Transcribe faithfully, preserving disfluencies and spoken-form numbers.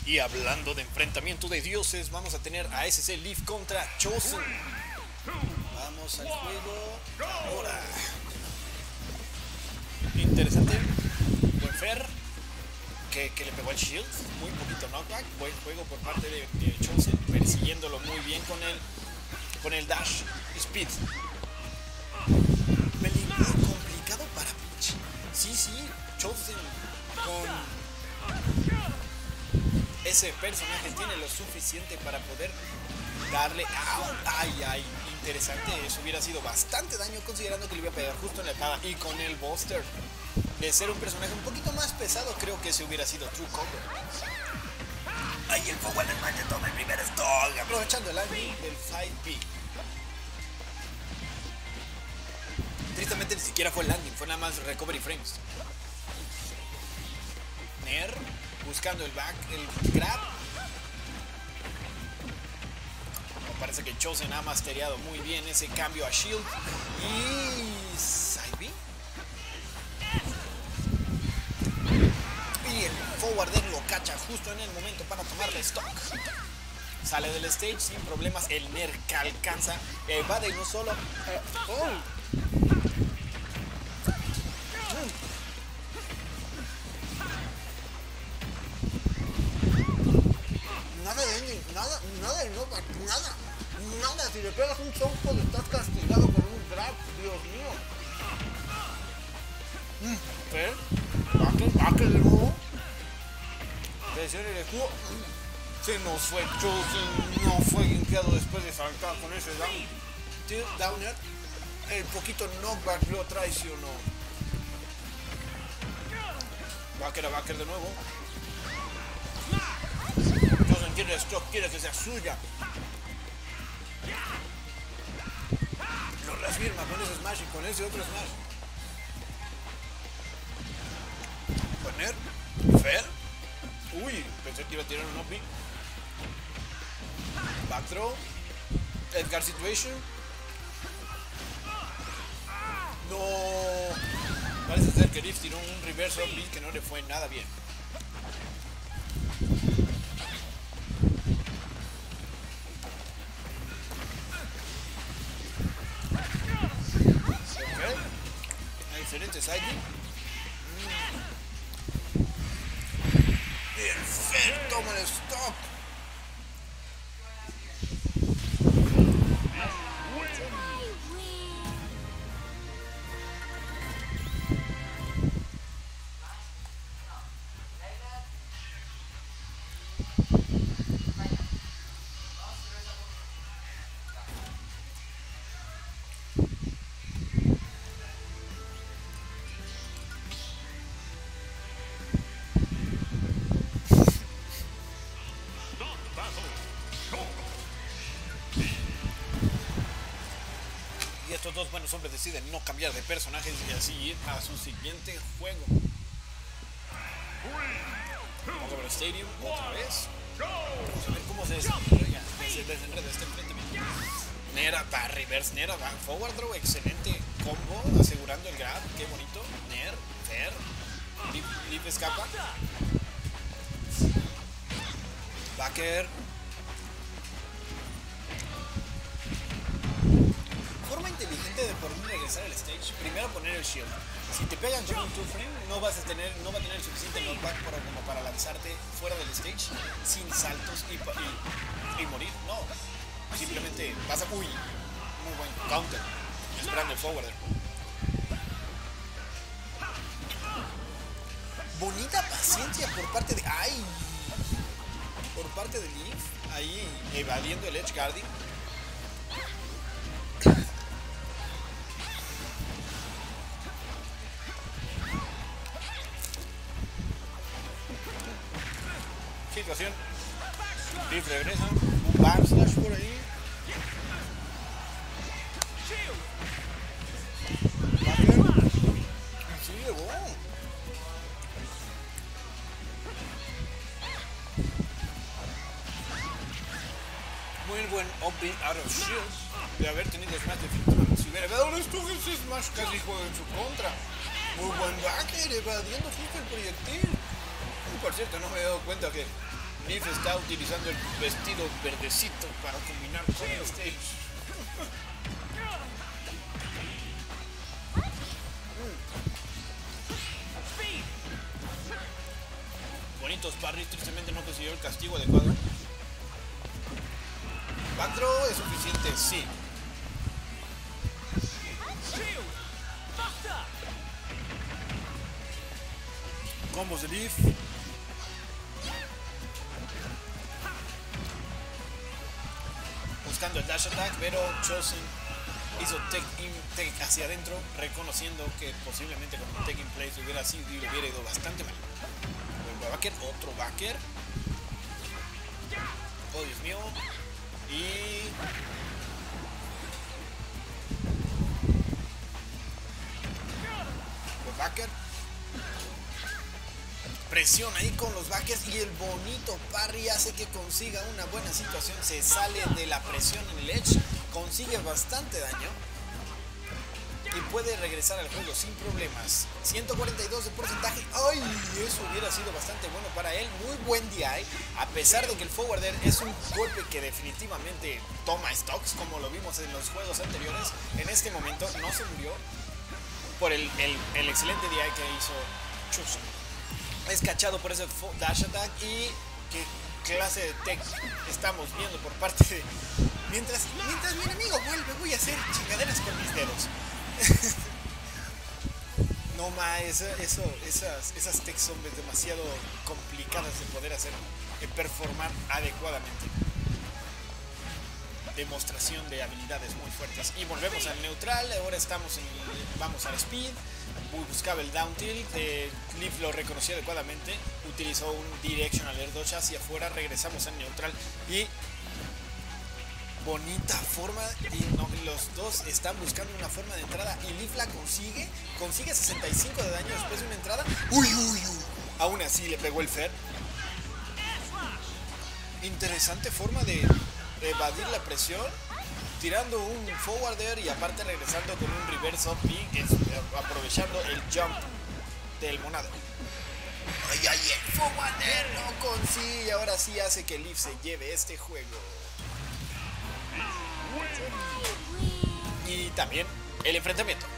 Y hablando de enfrentamiento de dioses, vamos a tener a S C Leaf contra Chosen. Vamos al juego ahora. Interesante. Buen Fer, que, que le pegó al shield. Muy poquito knockback. Buen juego por parte de, de Chosen, persiguiéndolo muy bien con el, con el dash. Speed. Pelín muy complicado para Peach. Sí, sí, Chosen con ese personaje tiene lo suficiente para poder darle ¡au! Ay, ay, interesante. Eso hubiera sido bastante daño considerando que le iba a pegar justo en la espada. Y con el Buster, de ser un personaje un poquito más pesado, creo que ese hubiera sido True Cover. Ay, el fuego en el man toma el primer stock, aprovechando el landing del cinco B. Tristemente ni siquiera fue el landing, fue nada más recovery frames. Nair buscando el back, el grab. Me parece que Chosen ha mastereado muy bien ese cambio a shield. Y Saibi. Y el forwarder lo cacha justo en el momento para tomarle stock. Sale del stage sin problemas. El Nair que alcanza, evade no solo. Eh, oh. Nada de ending, nada, nada de knockback, nada, nada. Si le pegas un chonco, estás castigado con un grab, Dios mío. Mm, Fer, backer, backer de nuevo. Presión el escudo. Se nos fue Chosen, no fue limpiado después de saltar con ese down. Tilt downer, el poquito knockback lo traicionó. Backer a backer de nuevo. Chosen quiere stock, quiere que sea suya. Lo reafirma con ese smash y con ese otro smash. Poner Fer. Uy, pensé que iba a tirar un O P. Back throw. Edgar situation. No. Parece ser que Rift tiró un reverse O P que no le fue nada bien. Excelente side B. Y el Fer toma el stop. Estos dos buenos hombres deciden no cambiar de personajes y así ir a su siguiente juego. Vamos a ver el Stadium otra vez. Vamos a ver cómo se desenreda, se desenreda este enfrentamiento. Nera va reverse, Nera va forward throw, excelente combo, asegurando el grab, qué bonito. Nair, Fer, Leaf, Leaf escapa. Backer. Forma inteligente de por regresar al stage. Primero poner el shield. Si te pegan con un two frame, no vas a tener, no va a tener el suficiente knockback para, como para lanzarte fuera del stage sin saltos y, y, y morir. No. Simplemente vas a. Uy, muy buen counter. Esperando el forwarder. Bonita paciencia por parte de. ¡Ay! Por parte de Leaf. Ahí evadiendo el edge guarding. Situación. Leaf regresa. Un back slash por ahí. Sí, llegó. Muy buen O P out of shield. De haber tenido smash definitivamente. Si hubiera dado esto, ese smash casi juega en su contra. Muy buen backer, evadiendo justo el proyectil. Y por cierto, no me he dado cuenta que Leaf está utilizando el vestido verdecito para combinar con este. Bonitos parries, tristemente no consiguió el castigo adecuado. Backthrow es suficiente, sí. Combos de Leaf. Buscando el dash attack, pero Chosen hizo tech, in, tech hacia adentro, reconociendo que posiblemente con un tech in place hubiera sido y le hubiera ido bastante mal. Buen backer, otro backer. Oh, Dios mío. Y buen backer. Presión ahí con los backers y el bonito parry hace que consiga una buena situación. Se sale de la presión en el edge, consigue bastante daño y puede regresar al juego sin problemas. ciento cuarenta y dos de porcentaje. ¡Ay! Eso hubiera sido bastante bueno para él. Muy buen D I. A pesar de que el forwarder es un golpe que definitivamente toma stocks, como lo vimos en los juegos anteriores, en este momento no se murió por el, el, el excelente D I que hizo Chosen. Es cachado por ese dash attack y qué clase de tech estamos viendo por parte de... Mientras, mientras mi enemigo vuelve, voy a hacer chingaderas con mis dedos. No más, eso, eso, esas, esas tech son demasiado complicadas de poder hacer, de performar adecuadamente. Demostración de habilidades muy fuertes. Y volvemos al neutral, ahora estamos en... Vamos al speed. Buscaba el down tilt, eh, Leaf lo reconoció adecuadamente, utilizó un directional air dodge hacia afuera, regresamos al neutral y bonita forma, y no, los dos están buscando una forma de entrada y Leaf la consigue, consigue sesenta y cinco de daño después de una entrada. Uy, uy, uy. Aún así le pegó el Fer. Interesante forma de evadir la presión, tirando un forwarder y aparte regresando con un reverse up y aprovechando el jump del monado. Ay, ay, el forwarder no consigue, ahora sí hace que Leaf se lleve este juego. Y también el enfrentamiento.